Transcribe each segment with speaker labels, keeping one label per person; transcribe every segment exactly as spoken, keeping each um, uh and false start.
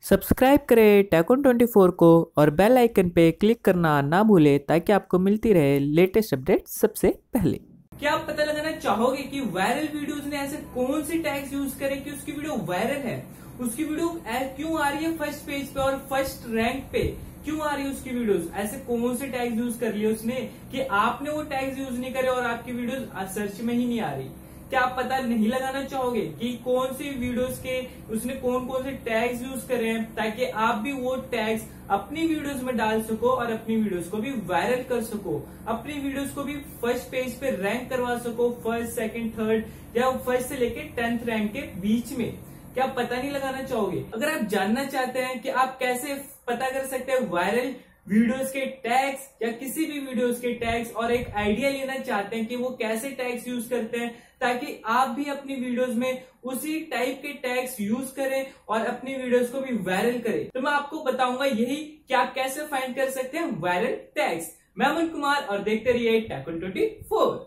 Speaker 1: Subscribe करें टैकन twenty four को और बेल आइकन पे क्लिक करना ना भूलें ताकि आपको मिलती रहे लेटेस्ट अपडेट सबसे पहले।
Speaker 2: क्या आप पता लगाना चाहोगे कि वायरल वीडियोस ने ऐसे कौन सी टैग्स यूज करें कि उसकी वीडियो वायरल है, उसकी वीडियो क्यों आ रही है फर्स्ट पेज पे और फर्स्ट रैंक पे क्यों आ रही है उसकी वीडियोस, ऐसे कौन से टैग्स यूज कर लिए उसने कि आपने वो टैग्स यूज नहीं करे और आपकी वीडियोस सर्च में ही नहीं आ रही। क्या आप पता नहीं लगाना चाहोगे कि कौन सी वीडियोस के उसने कौन कौन से टैग्स यूज करे हैं ताकि आप भी वो टैग्स अपनी वीडियोस में डाल सको और अपनी वीडियोस को भी वायरल कर सको, अपनी वीडियोस को भी फर्स्ट पेज पे रैंक करवा सको, फर्स्ट सेकंड थर्ड या फर्स्ट से लेके टेंथ रैंक के बीच में। क्या आप पता नहीं लगाना चाहोगे? अगर आप जानना चाहते हैं कि आप कैसे पता कर सकते हैं वायरल वीडियोस के टैग्स या किसी भी वीडियोस के टैग्स और एक आइडिया लेना चाहते हैं कि वो कैसे टैग्स यूज करते हैं ताकि आप भी अपनी वीडियोस में उसी टाइप के टैग्स यूज करें और अपनी वीडियोस को भी वायरल करें, तो मैं आपको बताऊंगा यही कि आप कैसे फाइंड कर सकते हैं वायरल टैग्स। मैं अमन कुमार और देखते रहिए टैकन ट्वेंटी फोर।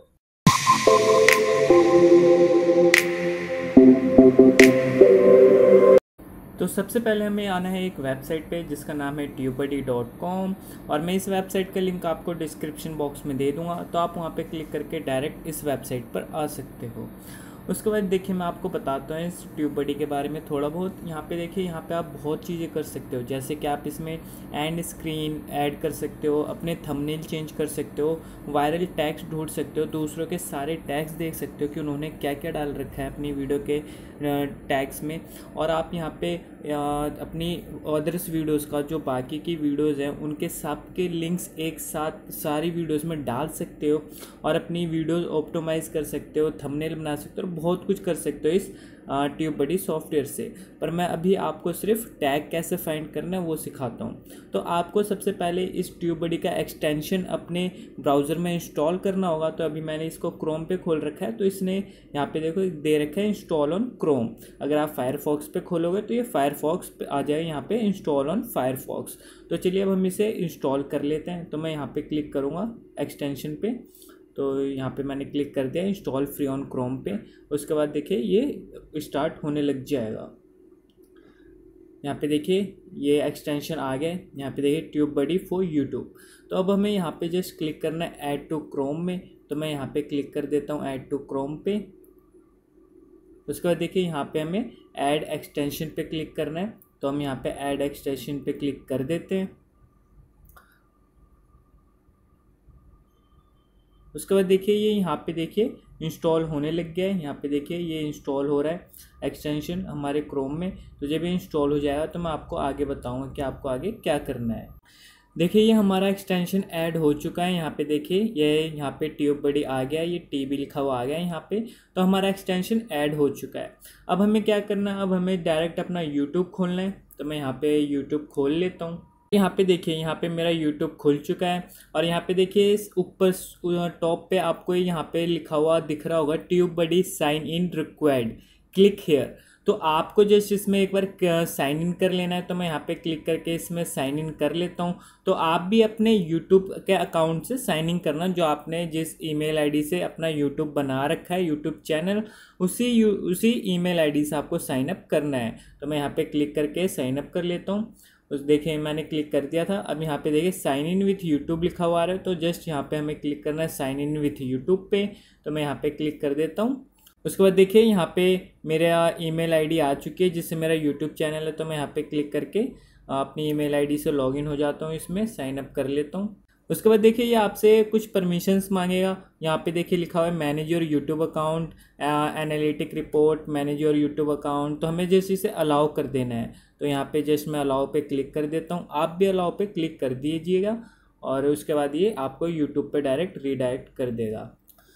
Speaker 1: तो सबसे पहले हमें आना है एक वेबसाइट पे जिसका नाम है ट्यूबबडी डॉट कॉम और मैं इस वेबसाइट का लिंक आपको डिस्क्रिप्शन बॉक्स में दे दूंगा, तो आप वहाँ पे क्लिक करके डायरेक्ट इस वेबसाइट पर आ सकते हो। उसके बाद देखिए मैं आपको बताता हूँ इस ट्यूबबडी के बारे में थोड़ा बहुत। यहाँ पे देखिए यहाँ पे आप बहुत चीज़ें कर सकते हो, जैसे कि आप इसमें एंड स्क्रीन ऐड कर सकते हो, अपने थंबनेल चेंज कर सकते हो, वायरल टैग्स ढूंढ सकते हो, दूसरों के सारे टैग्स देख सकते हो कि उन्होंने क्या क्या डाल रखा है अपनी वीडियो के टैग्स में। और आप यहाँ पे अपनी अदर्स वीडियोस का जो बाकी की वीडियोस हैं उनके सब के लिंक्स एक साथ सारी वीडियोस में डाल सकते हो और अपनी वीडियोस ऑप्टिमाइज़ कर सकते हो, थंबनेल बना सकते हो, बहुत कुछ कर सकते हो इस ट्यूबबडी सॉफ्टवेयर से। पर मैं अभी आपको सिर्फ टैग कैसे फाइंड करना है वो सिखाता हूँ। तो आपको सबसे पहले इस ट्यूबबडी का एक्सटेंशन अपने ब्राउज़र में इंस्टॉल करना होगा। तो अभी मैंने इसको क्रोम पे खोल रखा है, तो इसने यहाँ पे देखो दे रखा है इंस्टॉल ऑन क्रोम। अगर आप फायरफॉक्स पे खोलोगे तो ये फायरफॉक्स पे आ जाएगा, यहाँ पे इंस्टॉल ऑन फायरफॉक्स। तो चलिए अब हम इसे इंस्टॉल कर लेते हैं। तो मैं यहाँ पे क्लिक करूँगा एक्सटेंशन पे, तो यहाँ पे मैंने क्लिक कर दिया इंस्टॉल फ्री ऑन क्रोम पे। उसके बाद देखिए ये स्टार्ट होने लग जाएगा। यहाँ पे देखिए ये एक्सटेंशन आ गए, यहाँ पे देखिए ट्यूबबडी फॉर यूट्यूब। तो अब हमें यहाँ पे जस्ट क्लिक करना है ऐड टू क्रोम में, तो मैं यहाँ पे क्लिक कर देता हूँ ऐड टू क्रोम पे। उसके बाद देखिए यहाँ पे हमें ऐड एक्सटेंशन पे क्लिक करना है, तो हम यहाँ पे ऐड एक्सटेंशन पे क्लिक कर देते हैं। उसके बाद देखिए ये यहाँ पे देखिए इंस्टॉल होने लग गया है। यहाँ पे देखिए ये इंस्टॉल हो रहा है एक्सटेंशन हमारे क्रोम में। तो जब ये इंस्टॉल हो जाएगा तो मैं आपको आगे बताऊंगा कि आपको आगे क्या करना है। देखिए ये हमारा एक्सटेंशन ऐड हो चुका है। यहाँ पे देखिए ये यहाँ पे ट्यूबबडी आ गया, ये टीबी लिखा हुआ आ गया यहाँ पे। तो हमारा एक्सटेंशन ऐड हो चुका है। अब हमें क्या करना है, अब हमें डायरेक्ट अपना यूट्यूब खोलना है। तो मैं यहाँ पे यूट्यूब खोल लेता हूँ। यहाँ पे देखिए यहाँ पे मेरा यूट्यूब खुल चुका है और यहाँ पे देखिए इस ऊपर टॉप पे आपको यहाँ पे लिखा हुआ दिख रहा होगा TubeBuddy sign in required, click here. तो आपको जस्ट इसमें एक बार साइन इन कर लेना है। तो मैं यहाँ पे क्लिक करके इसमें साइन इन कर लेता हूँ। तो आप भी अपने यूट्यूब के अकाउंट से साइन इन करना, जो आपने जिस ईमेल आईडी से अपना यूट्यूब बना रखा है यूट्यूब चैनल, उसी उसी ईमेल आईडी से आपको साइन अप करना है। तो मैं यहाँ पे क्लिक करके साइन अप कर लेता हूँ। उस देखिए मैंने क्लिक कर दिया था। अब यहाँ पे देखिए साइन इन विथ यूट्यूब लिखा हुआ आ रहा है, तो जस्ट यहाँ पे हमें क्लिक करना है साइन इन विथ यूट्यूब पे। तो मैं यहाँ पे क्लिक कर देता हूँ। उसके बाद देखिए यहाँ पे मेरा ईमेल आईडी आ चुकी है जिससे मेरा यूट्यूब चैनल है। तो मैं यहाँ पे क्लिक करके अपनी ईमेल आईडी से लॉगिन हो जाता हूँ, इसमें साइन अप कर लेता हूँ। उसके बाद देखिए ये आपसे कुछ परमिशंस मांगेगा। यहाँ पे देखिए लिखा हुआ है manage your YouTube account, analytic report, manage your YouTube account. तो हमें जैसे इसे अलाउ कर देना है। तो यहाँ पे जस्ट मैं अलाउ पे क्लिक कर देता हूँ। आप भी अलाउ पे क्लिक कर दीजिएगा और उसके बाद ये आपको यूट्यूब पे डायरेक्ट रीडायरेक्ट कर देगा।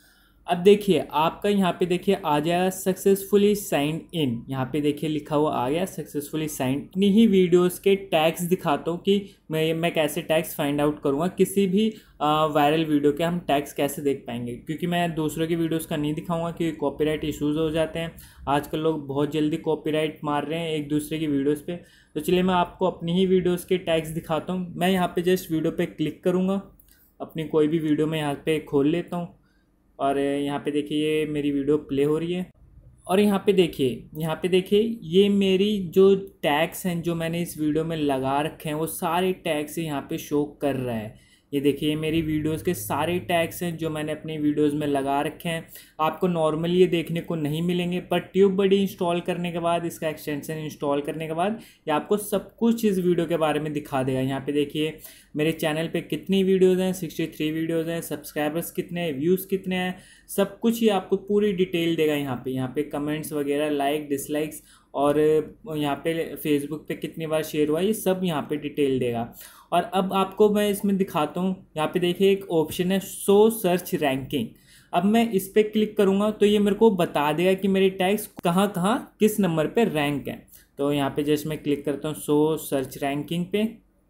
Speaker 1: अब देखिए आपका यहाँ पे देखिए आ जाएगा सक्सेसफुली साइन इन। यहाँ पे देखिए लिखा हुआ आ गया सक्सेसफुली साइन। इतनी ही वीडियोस के टैग्स दिखाता हूँ कि मैं मैं कैसे टैग्स फाइंड आउट करूँगा, किसी भी वायरल वीडियो के हम टैग्स कैसे देख पाएंगे, क्योंकि मैं दूसरों की वीडियोस का नहीं दिखाऊंगा क्योंकि कॉपीराइट इश्यूज़ हो जाते हैं। आजकल लोग बहुत जल्दी कॉपीराइट मार रहे हैं एक दूसरे की वीडियोज़ पे। तो चलिए मैं आपको अपनी ही वीडियोज़ के टैग्स दिखाता हूँ। मैं यहाँ पर जस्ट वीडियो पर क्लिक करूँगा, अपनी कोई भी वीडियो मैं यहाँ पर खोल लेता हूँ और यहाँ पे देखिए ये मेरी वीडियो प्ले हो रही है। और यहाँ पे देखिए, यहाँ पे देखिए ये मेरी जो टैग्स हैं जो मैंने इस वीडियो में लगा रखे हैं वो सारे टैग्स यहाँ पे शो कर रहा है। ये देखिए मेरी वीडियोस के सारे टैग्स हैं जो मैंने अपनी वीडियोस में लगा रखे हैं। आपको नॉर्मली ये देखने को नहीं मिलेंगे, पर ट्यूब बडी इंस्टॉल करने के बाद, इसका एक्सटेंशन इंस्टॉल करने के बाद ये आपको सब कुछ इस वीडियो के बारे में दिखा देगा। यहाँ पे देखिए मेरे चैनल पे कितनी वीडियोस हैं, सिक्सटी थ्री वीडियोस हैं, सब्सक्राइबर्स कितने हैं, व्यूज़ कितने हैं, सब कुछ ही आपको पूरी डिटेल देगा। यहाँ पे यहाँ पे कमेंट्स वगैरह, लाइक डिसलाइक्स, और यहाँ पे फेसबुक पे कितनी बार शेयर हुआ, ये सब यहाँ पे डिटेल देगा। और अब आपको मैं इसमें दिखाता हूँ। यहाँ पे देखिए एक ऑप्शन है शो सर्च रैंकिंग। अब मैं इस पर क्लिक करूँगा तो ये मेरे को बता देगा कि मेरे टैग्स कहाँ कहाँ किस नंबर पे रैंक हैं। तो यहाँ पे जस्ट मैं क्लिक करता हूँ शो सर्च रैंकिंग पे,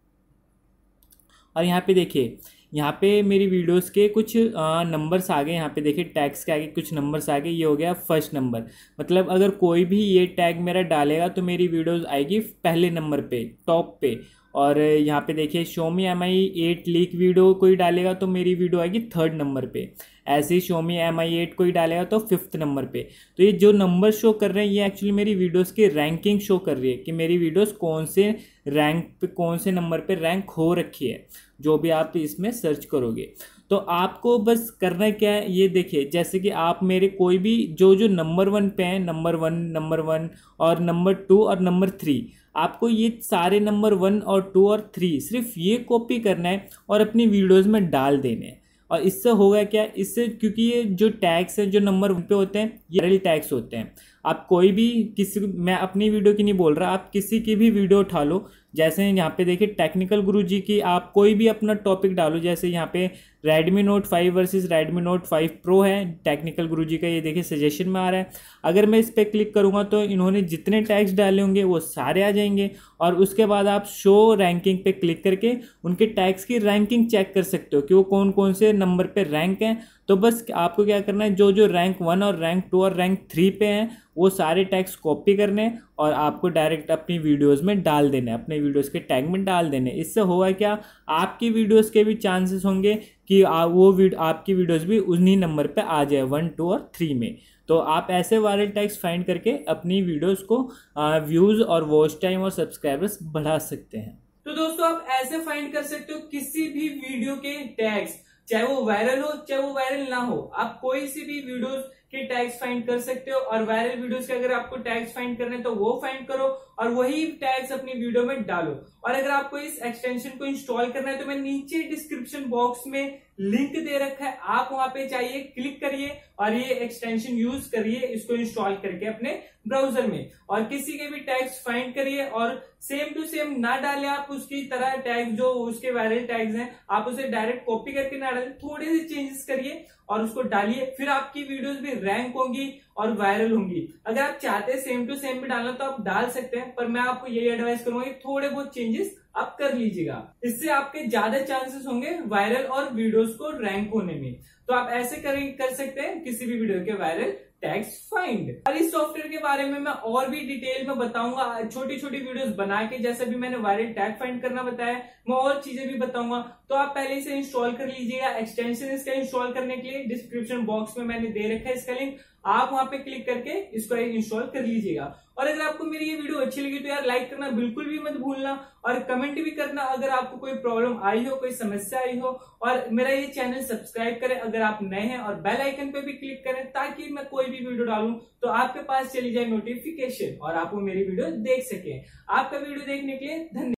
Speaker 1: और यहाँ पे देखिए यहाँ पे मेरी वीडियोस के कुछ नंबर्स आ गए। यहाँ पे देखिए टैग्स के आगे कुछ नंबर्स आ गए। ये हो गया फर्स्ट नंबर, मतलब अगर कोई भी ये टैग मेरा डालेगा तो मेरी वीडियोस आएगी पहले नंबर पे, टॉप पे। और यहाँ पे देखिए Xiaomi M I eight leak video कोई डालेगा तो मेरी वीडियो आएगी थर्ड नंबर पे। ऐसे ही शोमी एम आई एट कोई डालेगा तो फिफ्थ नंबर पे। तो ये जो नंबर शो कर रहे हैं ये एक्चुअली मेरी वीडियोस की रैंकिंग शो कर रही है कि मेरी वीडियोस कौन से रैंक पे, कौन से नंबर पे रैंक हो रखी है, जो भी आप इसमें सर्च करोगे। तो आपको बस करना क्या है, ये देखिए जैसे कि आप मेरे कोई भी जो जो नंबर वन पे हैं, नंबर वन नंबर वन और नंबर टू और नंबर थ्री, आपको ये सारे नंबर वन और टू और थ्री सिर्फ ये कॉपी करना है और अपनी वीडियोस में डाल देने हैं। और इससे होगा क्या, इससे क्योंकि ये जो टैग्स हैं जो नंबर वन पे होते हैं ये वायरल टैग्स होते हैं। आप कोई भी किसी, मैं अपनी वीडियो की नहीं बोल रहा, आप किसी की भी वीडियो उठा लो, जैसे यहाँ पे देखिए टेक्निकल गुरुजी की, आप कोई भी अपना टॉपिक डालो। जैसे यहाँ पे Redmi Note five versus Redmi Note five Pro है टेक्निकल गुरुजी का, ये देखिए सजेशन में आ रहा है। अगर मैं इस पर क्लिक करूँगा तो इन्होंने जितने टैग्स डाले होंगे वो सारे आ जाएंगे, और उसके बाद आप शो रैंकिंग पे क्लिक करके उनके टैग्स की रैंकिंग चेक कर सकते हो कि वो कौन कौन से नंबर पे रैंक हैं। तो बस आपको क्या करना है, जो जो रैंक वन और रैंक टू और रैंक थ्री पे हैं वो सारे टैग्स कॉपी करने और आपको डायरेक्ट अपनी वीडियोस में डाल देने, अपने वीडियोस के टैग में डाल देने। इससे होगा क्या, आपकी वीडियोस के भी चांसेस होंगे कि आ, वो वीड, आपकी वीडियोस भी उन्हीं नंबर पे आ जाए, वन टू और थ्री में। तो आप ऐसे वायरल टैग्स फाइंड करके अपनी वीडियोस को व्यूज़ और वॉच टाइम और सब्सक्राइबर्स बढ़ा सकते हैं।
Speaker 2: तो दोस्तों आप ऐसे फाइंड कर सकते हो किसी भी वीडियो के टैग्स, चाहे वो वायरल हो चाहे वो वायरल ना हो, आप कोई सी भी वीडियोस के टैग्स फाइंड कर सकते हो। और वायरल वीडियोस के अगर आपको टैग्स फाइंड करने तो वो फाइंड करो और वही टैग्स अपनी वीडियो में डालो। और अगर आपको इस एक्सटेंशन को इंस्टॉल करना है तो मैं नीचे डिस्क्रिप्शन बॉक्स में लिंक दे रखा है, आप वहां पे चाहिए क्लिक करिए और ये एक्सटेंशन यूज करिए इसको इंस्टॉल करके अपने ब्राउजर में, और किसी के भी टैग्स फाइंड करिए और सेम टू सेम ना डालें आप उसकी तरह टैग, जो उसके वायरल टैग्स हैं आप उसे डायरेक्ट कॉपी करके ना डालें, थोड़े से चेंजेस करिए और उसको डालिए, फिर आपकी वीडियोस भी रैंक होंगी और वायरल होंगी। अगर आप चाहते हैं सेम टू सेम भी डालना तो आप डाल सकते हैं, पर मैं आपको यही एडवाइस करूंगा कि थोड़े बहुत चेंजेस आप कर लीजिएगा, इससे आपके ज्यादा चांसेस होंगे वायरल और वीडियोस को रैंक होने में। तो आप ऐसे कर, कर सकते हैं किसी भी वीडियो के वायरल टैग्स फाइंड। और इस सॉफ्टवेयर के बारे में मैं और भी डिटेल में बताऊंगा, छोटी छोटी वीडियोस बना के, जैसे भी मैंने वायरल टैग फाइंड करना बताया मैं और चीजें भी बताऊंगा। तो आप पहले इसे इंस्टॉल कर लीजिएगा। एक्सटेंशन इसका इंस्टॉल करने के लिए डिस्क्रिप्शन बॉक्स में मैंने दे रखा है इसका लिंक, आप वहां पे क्लिक करके इसको इंस्टॉल कर लीजिएगा। और अगर आपको मेरी ये वीडियो अच्छी लगी तो यार लाइक करना बिल्कुल भी मत भूलना, और कमेंट भी करना अगर आपको कोई प्रॉब्लम आई हो, कोई समस्या आई हो। और मेरा ये चैनल सब्सक्राइब करें अगर आप नए हैं, और बेल आइकन पे भी क्लिक करें ताकि मैं कोई भी वीडियो डालूं तो आपके पास चली जाए नोटिफिकेशन और आप वो मेरी वीडियो देख सकें। आपका वीडियो देखने के लिए धन्यवाद।